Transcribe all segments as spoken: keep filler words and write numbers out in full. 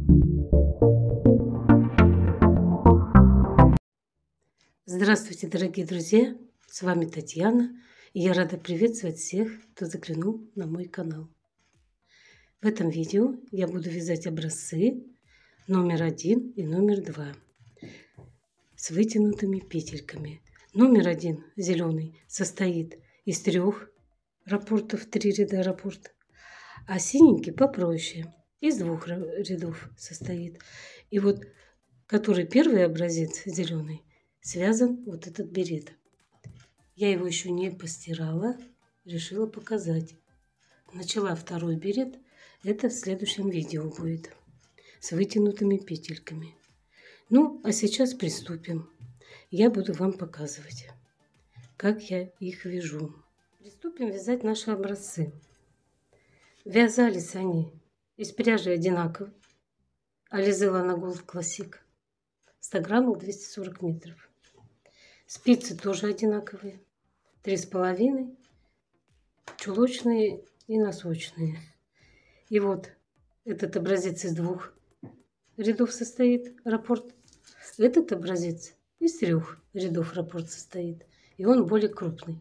Здравствуйте, дорогие друзья! С вами Татьяна, и я рада приветствовать всех, кто заглянул на мой канал. В этом видео я буду вязать образцы номер один и номер два с вытянутыми петельками. Номер один, зеленый, состоит из трех раппортов, три ряда раппорт, а синенький попроще, из двух рядов состоит. И вот, который первый образец, зеленый, связан вот этот берет. Я его еще не постирала, решила показать. Начала второй берет, это в следующем видео будет, с вытянутыми петельками. Ну, а сейчас приступим. Я буду вам показывать, как я их вяжу. Приступим вязать наши образцы. Вязались они из пряжи одинаково. Alizella Gold Classic. сто граммов, двести сорок метров. Спицы тоже одинаковые. Три с половиной. Чулочные и носочные. И вот этот образец из двух рядов состоит, раппорт. Этот образец из трех рядов раппорт состоит. И он более крупный.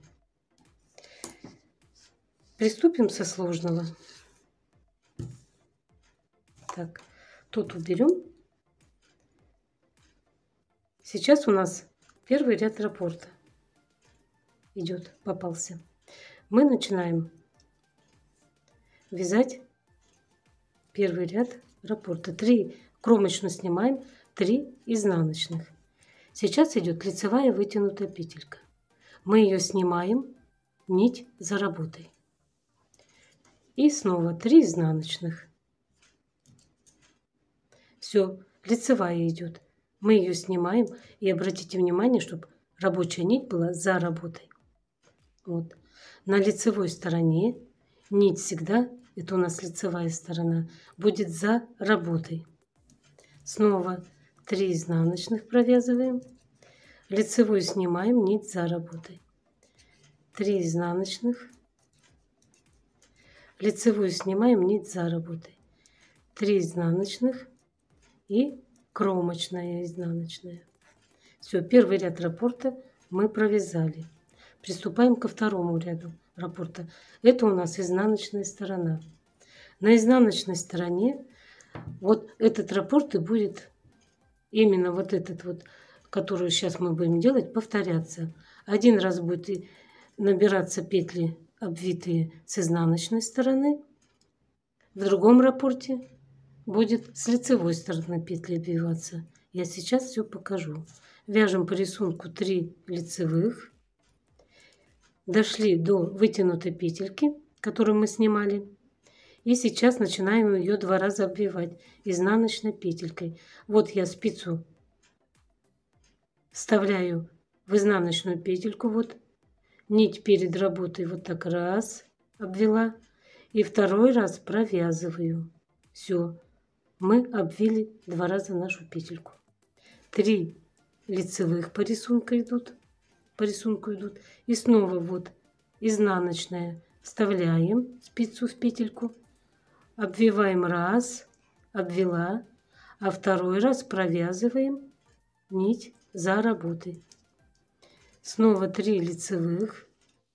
Приступим со сложного. Так, тут уберем. Сейчас у нас первый ряд раппорта идет, попался. Мы начинаем вязать первый ряд раппорта. Три кромочную снимаем, три изнаночных. Сейчас идет лицевая вытянутая петелька. Мы ее снимаем, нить за работой. И снова три изнаночных. Все, лицевая идет. Мы ее снимаем, и обратите внимание, чтобы рабочая нить была за работой. Вот. На лицевой стороне нить всегда, это у нас лицевая сторона, будет за работой. Снова три изнаночных провязываем. Лицевую снимаем, нить за работой. три изнаночных. Лицевую снимаем, нить за работой. три изнаночных и кромочная изнаночная. Все, первый ряд раппорта мы провязали. Приступаем ко второму ряду раппорта. Это у нас изнаночная сторона. На изнаночной стороне вот этот раппорт и будет именно вот этот вот, который сейчас мы будем делать, повторяться. Один раз будет набираться петли обвитые с изнаночной стороны. В другом раппорте будет с лицевой стороны петли обвиваться. Я сейчас все покажу. Вяжем по рисунку три лицевых. Дошли до вытянутой петельки, которую мы снимали. И сейчас начинаем ее два раза обвивать изнаночной петелькой. Вот я спицу вставляю в изнаночную петельку. Вот нить перед работой вот так раз обвела. И второй раз провязываю. Все. Мы обвили два раза нашу петельку. Три лицевых по рисунку идут. По рисунку идут. И снова вот изнаночная. Вставляем спицу в петельку. Обвиваем раз. Обвела. А второй раз провязываем нить за работой. Снова три лицевых.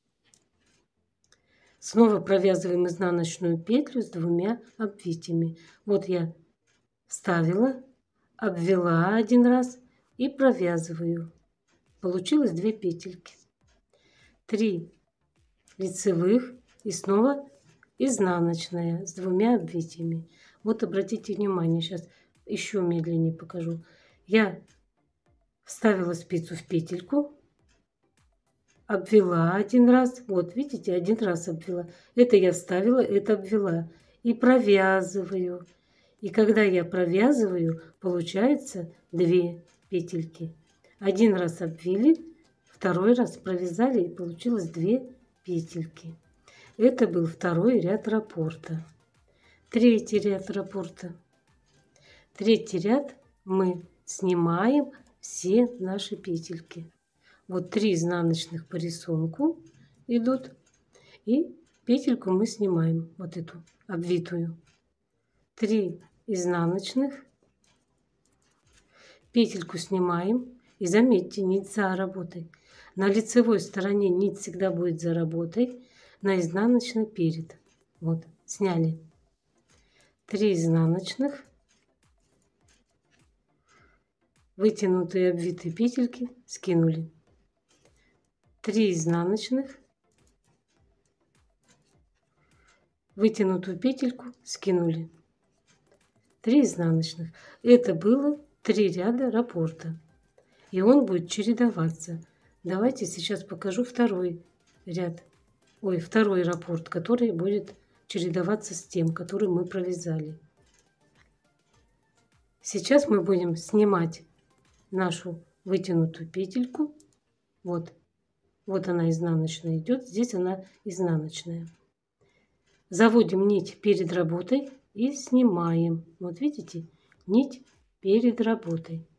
Снова провязываем изнаночную петлю с двумя обвитиями. Вот я вставила, обвела один раз и провязываю. Получилось две петельки. три лицевых и снова изнаночная с двумя обвитиями. Вот обратите внимание, сейчас еще медленнее покажу. Я вставила спицу в петельку, обвела один раз. Вот видите, один раз обвела. Это я вставила, это обвела. И провязываю. И когда я провязываю, получается две петельки. Один раз обвили, второй раз провязали, и получилось две петельки. Это был второй ряд раппорта. Третий ряд раппорта. Третий ряд мы снимаем все наши петельки. Вот три изнаночных по рисунку идут. И петельку мы снимаем, вот эту обвитую. три изнаночных, петельку снимаем. И заметьте, нить за работой. На лицевой стороне нить всегда будет за работой, на изнаночной перед. Вот, сняли. три изнаночных, вытянутые обвитые петельки скинули. три изнаночных, вытянутую петельку скинули. три изнаночных. Это было три ряда раппорта. И он будет чередоваться. Давайте сейчас покажу второй ряд. Ой, второй раппорт, который будет чередоваться с тем, который мы провязали. Сейчас мы будем снимать нашу вытянутую петельку. Вот. Вот она изнаночная идет. Здесь она изнаночная. Заводим нить перед работой и снимаем. Вот видите? Нить перед работой.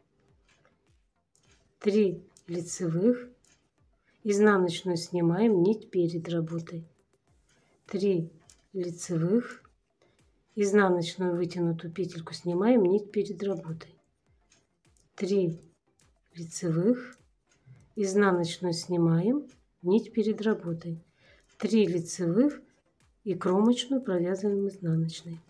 три лицевых, изнаночную снимаем, нить перед работой. три лицевых, изнаночную вытянутую петельку снимаем, нить перед работой. три лицевых, изнаночную снимаем, нить перед работой. три лицевых и кромочную провязываем изнаночной.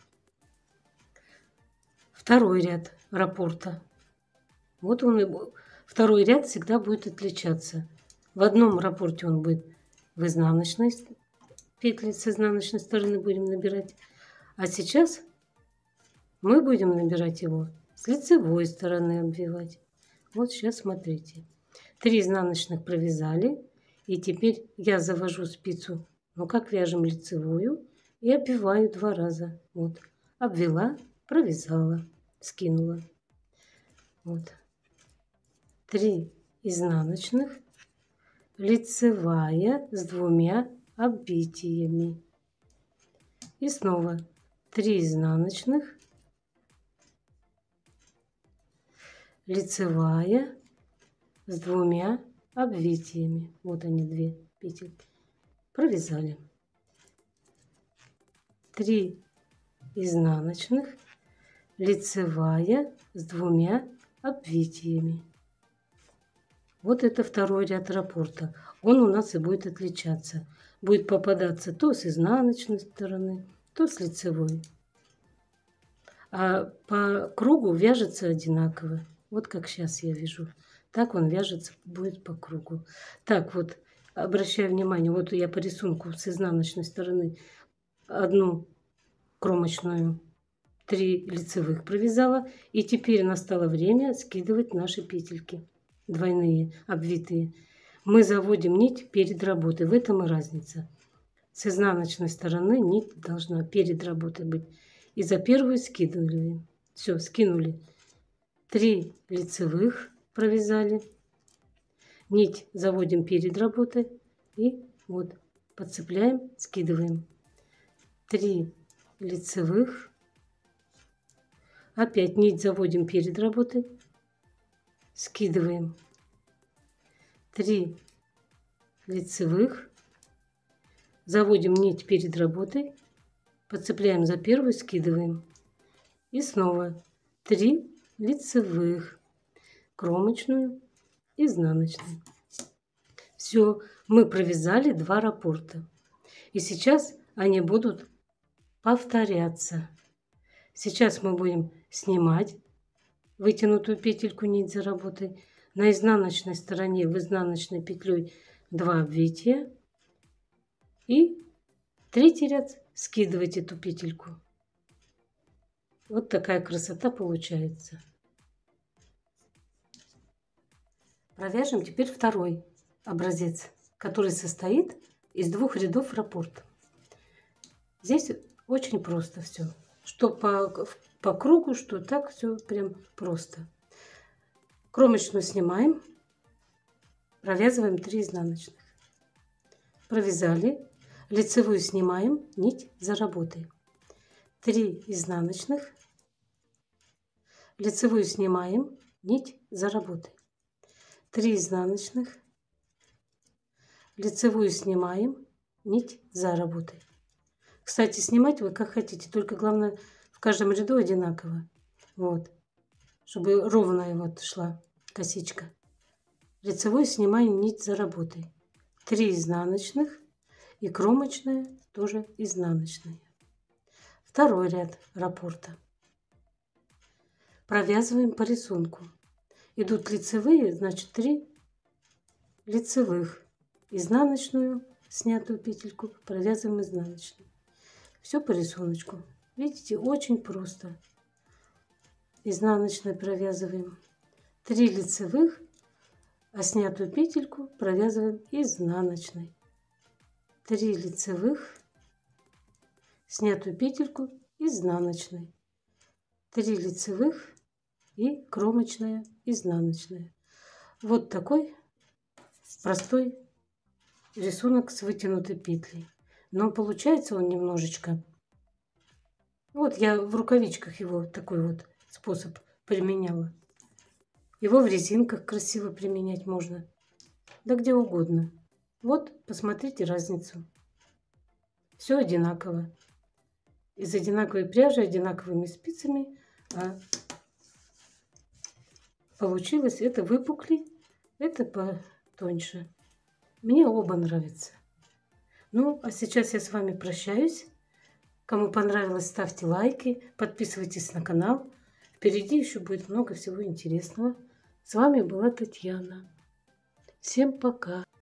Второй ряд раппорта. Вот он и был. Второй ряд всегда будет отличаться. В одном раппорте он будет в изнаночной петли, с изнаночной стороны будем набирать. А сейчас мы будем набирать его с лицевой стороны, обвивать. Вот сейчас смотрите. три изнаночных провязали. И теперь я завожу спицу, ну как вяжем лицевую, и обвиваю два раза. Вот. Обвела, провязала, скинула. Вот. три изнаночных, лицевая с двумя обвитиями. И снова три изнаночных, лицевая с двумя обвитиями. Вот они, две петельки. Провязали. три изнаночных, лицевая с двумя обвитиями. Вот это второй ряд раппорта. Он у нас и будет отличаться. Будет попадаться то с изнаночной стороны, то с лицевой. А по кругу вяжется одинаково. Вот как сейчас я вяжу. Так он вяжется будет по кругу. Так вот, обращаю внимание, вот я по рисунку с изнаночной стороны одну кромочную, три лицевых провязала. И теперь настало время скидывать наши петельки. Двойные, обвитые. Мы заводим нить перед работой. В этом и разница. С изнаночной стороны нить должна перед работой быть. И за первую скидывали. Все, скинули. три лицевых провязали. Нить заводим перед работой. И вот подцепляем, скидываем. три лицевых. Опять нить заводим перед работой. Скидываем. три лицевых. Заводим нить перед работой. Подцепляем за первую, скидываем. И снова три лицевых. Кромочную, изнаночную. Все, мы провязали два раппорта. И сейчас они будут повторяться. Сейчас мы будем снимать вытянутую петельку, нить за работой. На изнаночной стороне в изнаночной петлей два обвития. И третий ряд скидывать эту петельку. Вот такая красота получается. Провяжем теперь второй образец, который состоит из двух рядов раппорта. Здесь очень просто все. Что по, по кругу, что так, все прям просто. Кромочную снимаем, провязываем три изнаночных. Провязали, лицевую снимаем, нить за работой. три изнаночных, лицевую снимаем, нить за работой. три изнаночных, лицевую снимаем, нить за работой. Кстати, снимать вы как хотите, только главное в каждом ряду одинаково. Вот. Чтобы ровная вот шла косичка. Лицевой снимаем нить за работой. три изнаночных и кромочная тоже изнаночная. Второй ряд раппорта. Провязываем по рисунку. Идут лицевые, значит три лицевых. Изнаночную, снятую петельку, провязываем изнаночную. Все по рисунку. Видите, очень просто. Изнаночной провязываем три лицевых, а снятую петельку провязываем изнаночной. три лицевых, снятую петельку изнаночной. три лицевых и кромочная изнаночная. Вот такой простой рисунок с вытянутой петлей. Но получается он немножечко... Вот я в рукавичках его такой вот способ применяла. Его в резинках красиво применять можно. Да где угодно. Вот, посмотрите разницу. Все одинаково. Из одинаковой пряжи, одинаковыми спицами. А получилось это выпуклей, это потоньше. Мне оба нравятся. Ну, а сейчас я с вами прощаюсь. Кому понравилось, ставьте лайки, подписывайтесь на канал. Впереди еще будет много всего интересного. С вами была Татьяна. Всем пока!